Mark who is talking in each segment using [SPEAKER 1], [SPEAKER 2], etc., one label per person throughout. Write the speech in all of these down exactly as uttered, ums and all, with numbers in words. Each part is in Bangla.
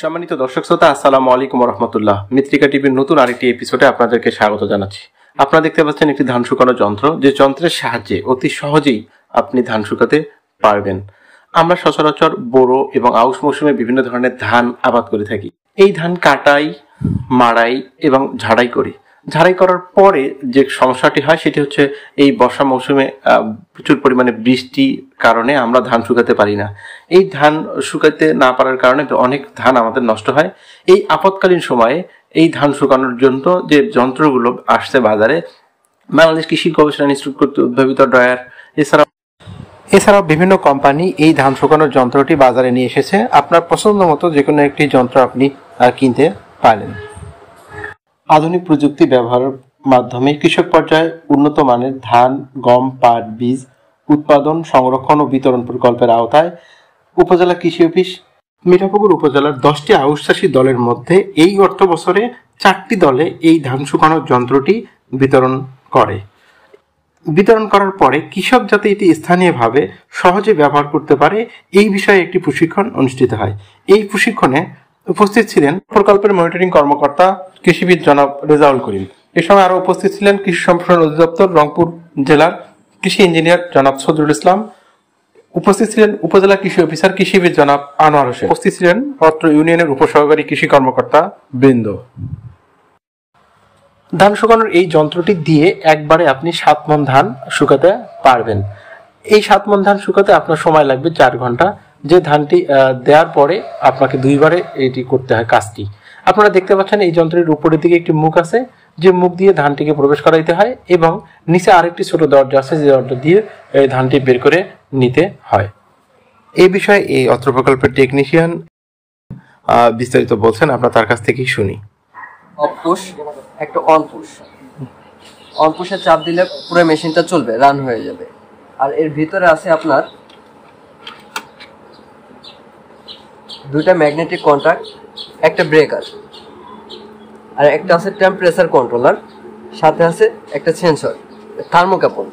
[SPEAKER 1] সম্মানিত দর্শক শ্রোতা, আসসালামু আলাইকুম রহমতুল্লাহ। মিত্রিকা টিভির নতুন আরেকটি এপিসোডে আপনাদেরকে স্বাগত জানাচ্ছি। আপনারা দেখতে পাচ্ছেন একটি ধান শুকানোর যন্ত্র, যে যন্ত্রের সাহায্যে অতি সহজেই আপনি ধান শুকাতে পারবেন। আমরা সচরাচর বোরো এবং আউশ মৌসুমে বিভিন্ন ধরনের ধান আবাদ করে থাকি। এই ধান কাটাই, মাড়াই এবং ঝাড়াই করি। ঝাড়াই করার পরে যে সমস্যাটি হয় সেটি হচ্ছে এই বর্ষা মৌসুমে প্রচুর পরিমাণে বৃষ্টির কারণে আমরা ধান শুকাতে পারি না। এই ধান শুকাতে না পারার কারণে অনেক ধান আমাদের নষ্ট হয়। এই আপৎকালীন সময়ে এই ধান শুকানোর জন্য যে যন্ত্রগুলো আসছে বাজারে, বাংলাদেশ কৃষি গবেষণা ইনস্টিটিউট কর্তৃক উদ্ভাবিত ড্রয়ার, এছাড়া এছাড়াও বিভিন্ন কোম্পানি এই ধান শুকানোর যন্ত্রটি বাজারে নিয়ে এসেছে। আপনার পছন্দ মতো যে কোনো একটি যন্ত্র আপনি কিনতে পারেন। আধুনিক প্রযুক্তি ব্যবহারের মাধ্যমে কৃষক পর্যায়ে উন্নত মানের ধান, গম, পাট বীজ উৎপাদন, সংরক্ষণ ও বিতরণ প্রকল্পের আওতায় উপজেলা কৃষি অফিস মিঠাপুকুর উপজেলার দশটি আউশ চাষী দলের মধ্যে এই অর্থ বছরে চারটি দলে এই ধান শুকানোর যন্ত্রটি বিতরণ করে। বিতরণ করার পরে কৃষক যাতে এটি স্থানীয়ভাবে সহজে ব্যবহার করতে পারে, এই বিষয়ে একটি প্রশিক্ষণ অনুষ্ঠিত হয়। এই প্রশিক্ষণে উপস্থিত ছিলেন প্রকল্পের মনিটরিং কর্মকর্তা কৃষিবিদ জনাব রেজাউল করিম। এ সময় আরো উপস্থিত ছিলেন কৃষি সম্প্রসারণ অধিদপ্তর রংপুর জেলার কৃষি ইঞ্জিনিয়ার জনাব সদরুল ইসলাম। উপস্থিত ছিলেন উপজেলা কৃষি অফিসার কৃষিবিদ জনাব আনোয়ার হোসেন। উপস্থিত ছিলেন অত্র ইউনিয়নের উপসহকারী কৃষি কর্মকর্তা বৃন্দ। ধান শুকানোর এই যন্ত্রটি দিয়ে একবারে আপনি সাত মণ ধান শুকাতে পারবেন। এই সাত মণ ধান শুকাতে আপনার সময় লাগবে চার ঘন্টা। যে ধানটি দেওয়ার পরে আপনাকে দুইবারে এটি করতে হয় কাজটি। আপনারা দেখতে পাচ্ছেন এই যন্ত্রের উপরের দিকে একটি মুখ আছে, যে মুখ দিয়ে ধানটিকে প্রবেশ করাইতে হয়, এবং নিচে আরেকটি ছোট দরজা আছে, যে দরজা দিয়ে এই ধানটি বের করে নিতে হয়। এই বিষয়ে এই অত্র প্রকল্পের টেকনিশিয়ান বিস্তারিত বলছেন, আমরা তার কাছ থেকেই শুনি।
[SPEAKER 2] অপুশ একটা অনপুশ অনপুশে চাপ দিলে পুরো মেশিনটা চলবে, রান হয়ে যাবে। আর এর ভিতরে আছে আপনার দুইটা ম্যাগনেটিক কন্ট্যাক্ট, একটা ব্রেকার, আর একটা আছে টেম্পারেচার কন্ট্রোলার, সাথে আছে একটা সেন্সর, থার্মোক্যাপল।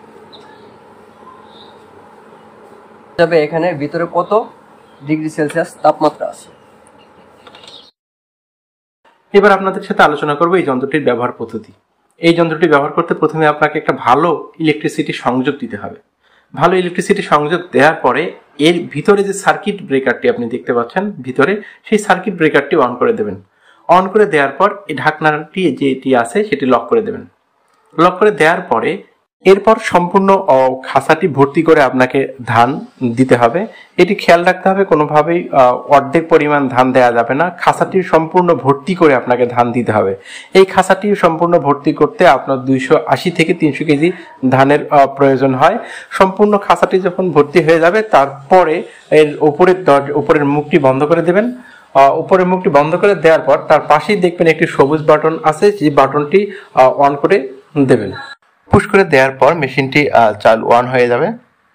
[SPEAKER 2] তবে এখানে ভিতরে কত ডিগ্রি সেলসিয়াস তাপমাত্রা আছে।
[SPEAKER 1] এবার আপনাদের সাথে আলোচনা করবো এই যন্ত্রটির ব্যবহার পদ্ধতি। এই যন্ত্রটি ব্যবহার করতে প্রথমে আপনাকে একটা ভালো ইলেকট্রিসিটি সংযোগ দিতে হবে। ভালো ইলেকট্রিসিটি সংযোগ দেওয়ার পরে এর ভিতরে যে সার্কিট ব্রেকারটি আপনি দেখতে পাচ্ছেন ভিতরে, সেই সার্কিট ব্রেকারটি অন করে দেবেন। অন করে দেওয়ার পর এই ঢাকনাটি যেটি আছে সেটি লক করে দেবেন। লক করে দেওয়ার পরে এরপর সম্পূর্ণ খাঁচাটি ভর্তি করে আপনাকে ধান দিতে হবে। এটি খেয়াল রাখতে হবে, কোনোভাবেই অর্ধেক পরিমাণ ধান দেওয়া যাবে না। খাঁচাটির সম্পূর্ণ ভর্তি করে আপনাকে ধান দিতে হবে। এই খাঁচাটি সম্পূর্ণ ভর্তি করতে আপনার দুইশো আশি থেকে তিনশো কেজি ধানের প্রয়োজন হয়। সম্পূর্ণ খাঁচাটি যখন ভর্তি হয়ে যাবে, তারপরে এর উপরের উপরের মুখটি বন্ধ করে দেবেন। উপরের মুখটি বন্ধ করে দেওয়ার পর তার পাশেই দেখবেন একটি সবুজ বাটন আছে, যে বাটনটি অন করে দেবেন। পুশ করে দেওয়ার পর মেশিনটি চালু অন হয়ে যাবে।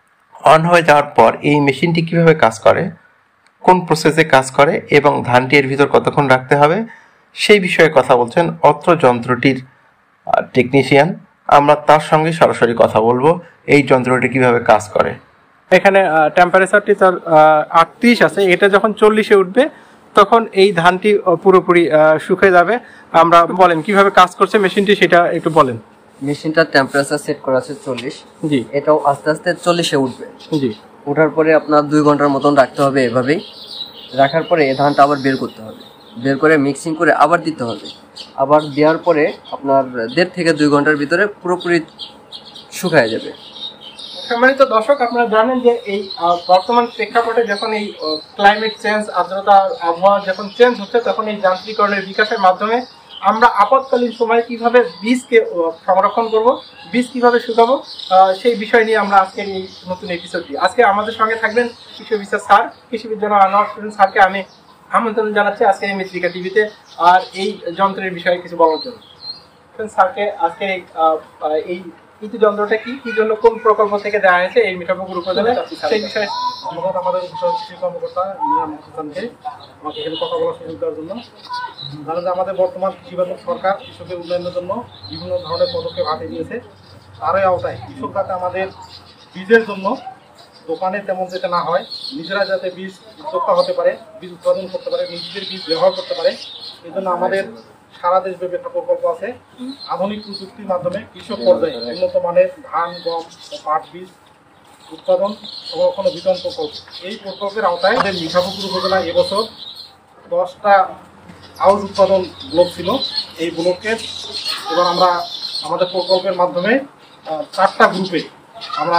[SPEAKER 1] অন হয়ে যাওয়ার পর এই মেশিনটি কিভাবে কাজ করে, কোন প্রসেসে কাজ করে এবং ধানটি এর ভিতর কতক্ষণ রাখতে হবে, সেই বিষয়ে কথা বলছেন অত্র যন্ত্রটির টেকনিশিয়ান। আমরা তার সঙ্গে সরাসরি কথা বলবো এই যন্ত্রটি কিভাবে কাজ করে। এখানে টেম্পারেচারটি তার আটত্রিশ আছে, এটা যখন চল্লিশে উঠবে তখন এই ধানটি পুরোপুরি শুকিয়ে যাবে। আমরা বলেন কিভাবে কাজ করছে মেশিনটি, সেটা একটু বলেন।
[SPEAKER 2] মেশিনটার টেম্পারেচার সেট করা আছে চল্লিশ। জি। এটাও আস্তে আস্তে চল্লিশে উঠবে। জি। ওঠার পরে আপনার দুই ঘন্টার মতন রাখতে হবে। এভাবেই রাখার পরে এই ধানটা আবার বের করতে হবে, বের করে মিক্সিং করে আবার দিতে হবে। আবার দেওয়ার পরে আপনার দেড় থেকে দুই ঘন্টার ভিতরে পুরোপুরি শুকায় যাবে।
[SPEAKER 1] সম্মানিত দর্শক, আপনারা জানেন যে এই বর্তমান প্রেক্ষাপটে যখন এই ক্লাইমেট চেঞ্জ, আর্দ্রতা, আবহাওয়া যখন চেঞ্জ হচ্ছে, তখন এই যান্ত্রিকরণের বিকাশের মাধ্যমে আমরা আপৎকালীন সময়ে কিভাবে বীজকে সংরক্ষণ করব, বীজ কিভাবে শুকাবো, সেই বিষয় নিয়ে আমরা আজকের এই নতুন এপিসোডটি। আজকে আমাদের সঙ্গে থাকবেন কৃষি অফিসার স্যার, কৃষিবিদ জনাব আনোয়ার হোসেন স্যারকে আমি আমন্ত্রণ জানাচ্ছি আজকের এই মিত্রিকা টিভিতে আর এই যন্ত্রের বিষয়ে কিছু বলার জন্য। স্যারকে আজকের এই এই যন্ত্রটা কি কি জন্য, কোন প্রকল্প থেকে দেওয়া হয়েছে এই মিঠাপুকুর উপজেলায়, সেই বিষয়ে
[SPEAKER 3] ধন্যবাদ আমাদের কৃষি কর্মকর্তা ইঞ্জিনিয়ার আমাকে এখানে কথা বলার সুযোগ দেওয়ার জন্য। জানেন যে আমাদের বর্তমান কৃষিবান্ধব সরকার কৃষকের উন্নয়নের জন্য বিভিন্ন ধরনের পদক্ষেপ হাতে নিয়েছে। তারই আওতায় কৃষক যাতে আমাদের বীজের জন্য দোকানে তেমন যেতে না হয়, নিজেরা যাতে বীজ উদ্যোক্তা হতে পারে, বীজ উৎপাদন করতে পারে, নিজেদের বীজ ব্যবহার করতে পারে, এই জন্য আমাদের সারা দেশব্যাপী একটা প্রকল্প আছে। আধুনিক প্রযুক্তির মাধ্যমে কৃষক পর্যায়ে উন্নত মানের ধান, গম ও পাট বীজ উৎপাদন সংরক্ষণ ও বিতরণ প্রকল্প। এই প্রকল্পের আওতায় আমাদের মিঠাপুকুর উপজেলায় এবছর দশটা আউশ উৎপাদন ব্লক ছিল। এই ব্লকের এবার আমরা আমাদের প্রকল্পের মাধ্যমে চারটা গ্রুপে আমরা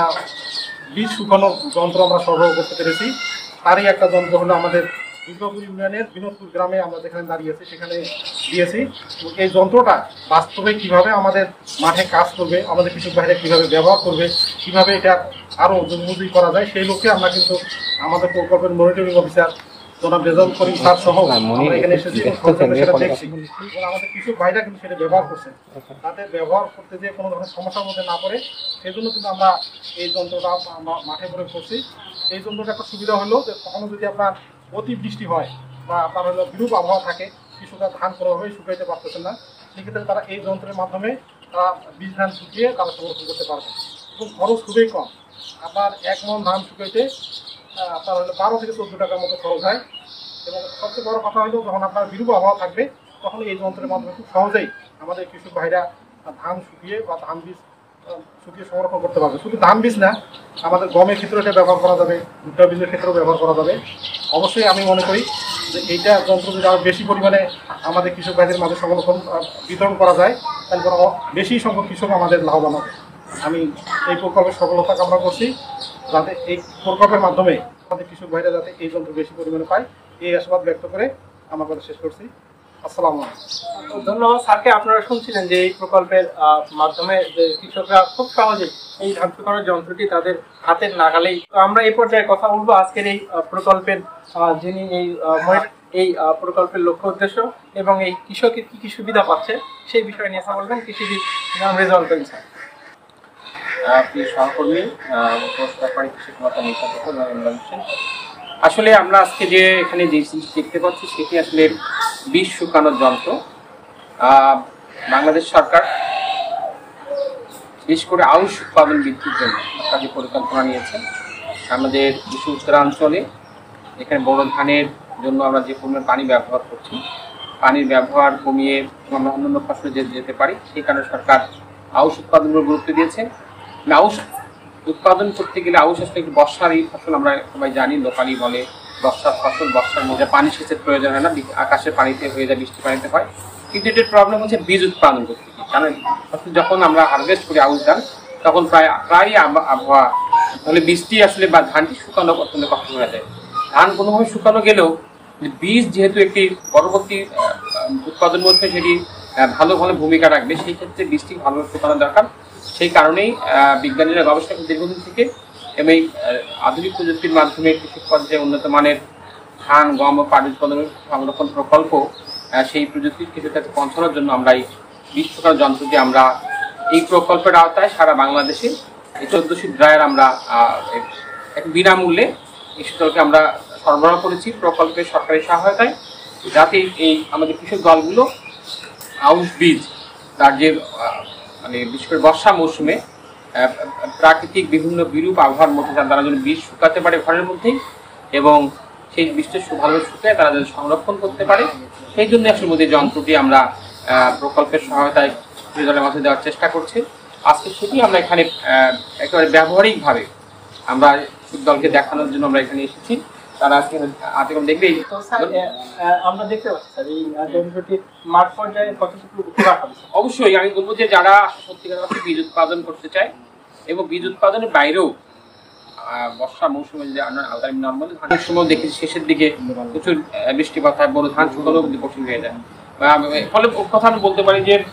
[SPEAKER 3] বীজ শুকানোর যন্ত্র আমরা সরবরাহ করতে পেরেছি। তারই একটা যন্ত্র হলো আমাদের দুর্গাপুর ইউনিয়নের বিনোদপুর গ্রামে আমরা যেখানে দাঁড়িয়ে আছি সেখানে দিয়েছি। এই যন্ত্রটা বাস্তবে কিভাবে আমাদের মাঠে কাজ করবে, আমাদের কৃষক ভাইরা কীভাবে ব্যবহার করবে, কীভাবে এটা আরও মজবুত করা যায়, সেই লক্ষ্যে আমরা কিন্তু আমাদের প্রকল্পের মনিটরিং অফিসার জনাব রেজাউল করিম স্যার সহ আমরা এখানে এসেছি এবং সেটা দেখছি এবং আমাদের কৃষক ভাইরা কিন্তু সেটা ব্যবহার করছে। তাদের ব্যবহার করতে যে কোনো ধরনের সমস্যার মধ্যে না পড়ে সেই জন্য কিন্তু আমরা এই যন্ত্রটা আমরা মাঠে প্রয়োগ করছি। এই যন্ত্রটা একটা সুবিধা হলো যে কখনো যদি আপনার অতিবৃষ্টি হয় বা আপনার হলো বিরূপ আবহাওয়া থাকে, কৃষকরা ধান কোনোভাবেই শুকাইতে পারতেছেন না, সেক্ষেত্রে তারা এই যন্ত্রের মাধ্যমে তারা বীজ ধান শুকিয়ে তারা সংরক্ষণ করতে পারবে এবং খরচ খুবই কম। আপনার এক মন ধান শুকাইতে আপনার হলো বারো থেকে চোদ্দো টাকার মতো খরচ হয় এবং সবচেয়ে বড় কথা হলো যখন আপনার বিরূপ আবহাওয়া থাকবে তখন এই যন্ত্রের মাধ্যমে খুব সহজেই আমাদের কৃষক ভাইরা ধান শুকিয়ে বা ধান বীজ শুকিয়ে সংরক্ষণ করতে পারবে। শুধু ধান বীজ না, আমাদের গমের ক্ষেত্রে এটা ব্যবহার করা যাবে, ভুট্টা বীজের ক্ষেত্রেও ব্যবহার করা যাবে। অবশ্যই আমি মনে করি যে এইটা যন্ত্র যদি আরও বেশি পরিমাণে আমাদের কৃষক ভাইদের মাঝে সংরক্ষণ বিতরণ করা যায় তাহলে কোনো বেশি সংখ্যক কৃষক আমাদের লাভবান হবে। আমি এই প্রকল্পের সফলতা কামনা করছি, যাতে এই প্রকল্পের মাধ্যমে আমাদের কৃষক ভাইরা যাতে এই যন্ত্র বেশি পরিমাণে পায়, এই আশাবাদ ব্যক্ত করে আমার কথা শেষ করছি। আসসালামু আলাইকুম।
[SPEAKER 4] ধন্যবাদ স্যারকে। আপনারা শুনছিলেন যে এই প্রকল্পের মাধ্যমে যে কৃষকরা খুব সহজে এই ধান শুকানোর যন্ত্রটি তাদের হাতের নাগালেই। তো আমরা এই পর্যায়ে কথা বলবো আজকের এই প্রকল্পের যিনি এই এই প্রকল্পের লক্ষ্য উদ্দেশ্য এবং এই কৃষকের কি কি সুবিধা পাচ্ছে সেই বিষয়ে নিয়ে কথা বলবেন কৃষিবিদ নাম রেজাউল করিম স্যার।
[SPEAKER 5] প্রিয় সহকর্মী, আসলে আমরা আজকে যে এখানে যে জিনিস দেখতে পাচ্ছি সেটি আসলে বীজ শুকানোর যন্ত্র। বাংলাদেশ সরকার বিশেষ করে আউশ উৎপাদন বৃদ্ধির জন্য একটা যে পরিকল্পনা নিয়েছেন, আমাদের কৃষি উত্তরাঞ্চলে এখানে বড় ধানের জন্য আমরা যে পরিমাণ পানি ব্যবহার করছি, পানির ব্যবহার কমিয়ে আমরা অন্যান্য ফসলে যেতে পারি, সেই কারণে সরকার আউশ উৎপাদনের গুরুত্ব দিয়েছে। আউশ উৎপাদন করতে গেলে আউশ আসলে একটি বর্ষার এই ফসল, আমরা সবাই জানি, লোকালি বলে বর্ষার ফসল। বর্ষার মধ্যে পানি সেচের প্রয়োজন হয় না, আকাশের পানিতে হয়ে যায়, বৃষ্টি পানিতে হয়। কিন্তু এটার প্রবলেম হচ্ছে বীজ উৎপাদন করতে গিয়ে, কারণ যখন আমরা হারভেস্ট করি আউশ ধান তখন প্রায় প্রায় আবহাওয়া তাহলে বীজটি আসলে বা ধানটি শুকানো অত্যন্ত কষ্ট হয়ে যায়। ধান কোনোভাবে শুকানো গেলেও বীজ যেহেতু একটি পরবর্তী উৎপাদন মধ্যে সেটি ভালো ভালো ভূমিকা রাখবে, সেই ক্ষেত্রে বীজটি ভালো শুকানো দরকার। সেই কারণেই বিজ্ঞানীরা গবেষণা দীর্ঘদিন থেকে এবং এই আধুনিক প্রযুক্তির মাধ্যমে কৃষি পর্যায়ে উন্নত মানের ধান, গম ও পাট উৎপাদনের সংরক্ষণ প্রকল্প, সেই প্রযুক্তির কৃষির কাছে পৌঁছানোর জন্য আমরা এই বীজ শুকানোর যন্ত্রটি আমরা এই প্রকল্পের আওতায় সারা বাংলাদেশে এই চোদ্দশো ড্রায়ার আমরা বিনামূল্যে এই শীতলকে আমরা সরবরাহ করেছি প্রকল্পের সরকারি সহায়তায়, যাতে এই আমাদের কৃষক দলগুলো আউশ বীজ তার যে মানে বিশেষ করে বর্ষা মৌসুমে প্রাকৃতিক বিভিন্ন বিরূপ আবহাওয়ার মধ্যে তারা যেন বীজ শুকাতে পারে ঘরের মধ্যেই এবং সেই বীজটা ভালোভাবে শুকিয়ে তারা যেন সংরক্ষণ করতে পারে, সেই জন্য আসলে মধ্যে যন্ত্রটি আমরা প্রকল্পের সহায়তায় কৃষি দলের মাঝে দেওয়ার চেষ্টা করছি। আজকে সেটি আমরা এখানে একেবারে ব্যবহারিকভাবে আমরা কৃষক দলকে দেখানোর জন্য আমরা এখানে এসেছি। তারা আজকে আর্টিকেল দেখবেই
[SPEAKER 4] আমরা দেখতে পাচ্ছি স্যার এই যন্ত্রটি মাঠ পর্যায়ে কতটুকু উপকার হবে।
[SPEAKER 5] অবশ্যই আমি বলবো যে যারা সত্যিকার অর্থে বীজ উৎপাদন করতে চায় এবং বীজ উৎপাদনের বাইরেও বর্ষা মৌসুমে যে নর্মাল ধানের সময় দেখেছি শেষের দিকে প্রচুর বৃষ্টিপাত হয়, বড় ধান শুকানো কিন্তু কঠিন হয়ে যায়। ফলে কথা আমি বলতে পারি যে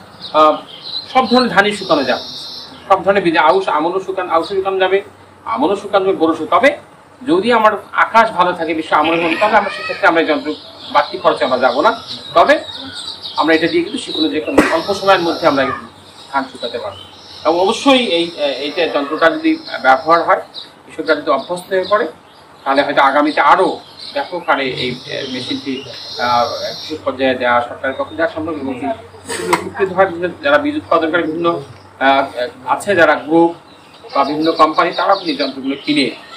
[SPEAKER 5] সব ধরনের ধানই শুকানো যাবে, সব ধরনের বীজ আউশ আমনও শুকান আউশও শুকানো যাবে, আমনও শুকানো যাবে, গরু শুকাবে। যদি আমার আকাশ ভালো থাকে, বিশ্ব আমল ভালো, তবে আমরা সেক্ষেত্রে আমরা যন্ত্র বাড়তি খরচে আমরা যাবো না, তবে আমরা এটা দিয়ে কিন্তু সেগুলো যে কোনো অল্প সময়ের মধ্যে আমরা ধান শুকাতে পারবো। এবং অবশ্যই এই এইটা যন্ত্রটা যদি ব্যবহার হয়, কৃষকরা যদি অভ্যস্ত হয়ে পড়ে, তাহলে হয়তো আগামীতে আরও ব্যাপক হারে এই মেশিনটি কৃষক পর্যায়ে দেওয়া সরকারের পক্ষে দেওয়া সম্ভব এবং সেগুলো উপকৃত হয়। বিভিন্ন যারা বীজ উৎপাদনকারী বিভিন্ন আছে যারা গ্রুপ বা বিভিন্ন কোম্পানি, তারাও কিন্তু যন্ত্রগুলো কিনে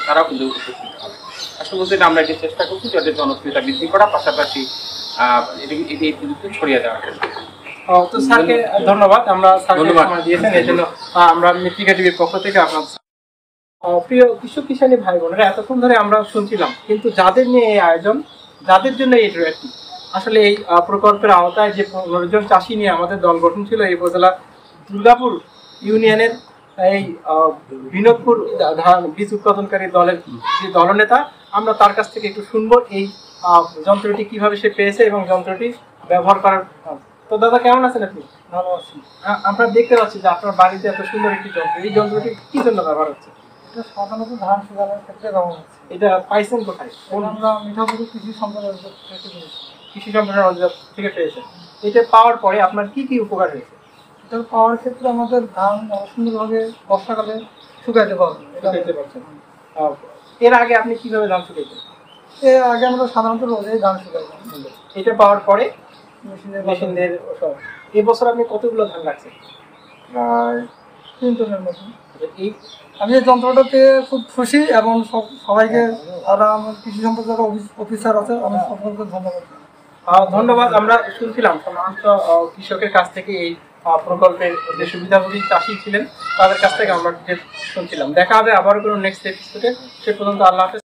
[SPEAKER 5] তারাও কিন্তু উপকৃত হবে। আসলে বলতে আমরা এটি চেষ্টা করছি যাতে জনপ্রিয়তা বৃদ্ধি করা, পাশাপাশি এটি এটি এই প্রযুক্তি ছড়িয়ে দেওয়ার জন্য।
[SPEAKER 4] তো স্যারকে ধন্যবাদ, আমরা স্যারকে সময় দিয়েছেন এই জন্য আমরা মৃত্তিকা টিভির পক্ষ থেকে আপনার প্রিয় কৃষক কিষানী ভাই বোনেরা, এতক্ষণ ধরে আমরা শুনছিলাম কিন্তু যাদের নিয়ে এই আয়োজন, যাদের জন্য এই ড্রয়টি, আসলে এই প্রকল্পের আওতায় যে পনেরো জন চাষি নিয়ে আমাদের দল গঠন ছিল এই উপজেলা দুর্গাপুর ইউনিয়নের এই বিনোদপুর ধান বীজ উৎপাদনকারী দলের যে দলনেতা, আমরা তার কাছ থেকে একটু শুনবো এই যন্ত্রটি কিভাবে সে পেয়েছে এবং যন্ত্রটি ব্যবহার করার। তো দাদা কেমন আছেন আপনি?
[SPEAKER 3] ভালো আছি।
[SPEAKER 4] আমরা দেখতে পাচ্ছি যে আপনার বাড়িতে এত সুন্দর একটি যন্ত্র, এই যন্ত্রটি কি জন্য ব্যবহার হচ্ছে?
[SPEAKER 3] এটা সাধারণত ধান শুকানোর ক্ষেত্রে ব্যবহার হচ্ছে।
[SPEAKER 4] এটা পাইছেন কোথায়?
[SPEAKER 3] আমরা মিঠাপুকুর কৃষি সম্প্রদায় থেকে
[SPEAKER 4] কৃষি সম্প্রসারণ অধিদপ্তর থেকে পেয়েছেন। এটা পাওয়ার পরে আপনার কি কি উপকার হয়েছে?
[SPEAKER 3] এটা পাওয়ার ক্ষেত্রে আমাদের ধান সুন্দরভাবে বর্ষাকালে শুকাইতে পারবো।
[SPEAKER 4] শুকাইতে পারছেন। এর আগে আপনি কিভাবে ধান শুকাইতেন?
[SPEAKER 3] এর আগে আমরা সাধারণত রোজেই ধান শুকাইতাম।
[SPEAKER 4] এটা পাওয়ার পরে
[SPEAKER 3] মেশিনের
[SPEAKER 4] মেশিনদের এই বছর আপনি কতগুলো ধান রাখছেন?
[SPEAKER 3] প্রায় তিন টনের মতো।
[SPEAKER 4] এই
[SPEAKER 3] আমি এই যন্ত্রটা পেয়ে খুব খুশি এবং সবাইকে, আর আমার কৃষি সম্প্রদায়ের অফিসার আছে, আমি সকলকে ধন্যবাদ।
[SPEAKER 4] ধন্যবাদ। আমরা শুনছিলাম সমস্ত কৃষকের কাছ থেকে এই প্রকল্পের যে সুবিধাভোগী চাষি ছিলেন তাদের কাছ থেকে আমরা শুনছিলাম। দেখা হবে আবারও কোনো নেক্সট এপিসোডে। সে পর্যন্ত আল্লাহ হাফেজ।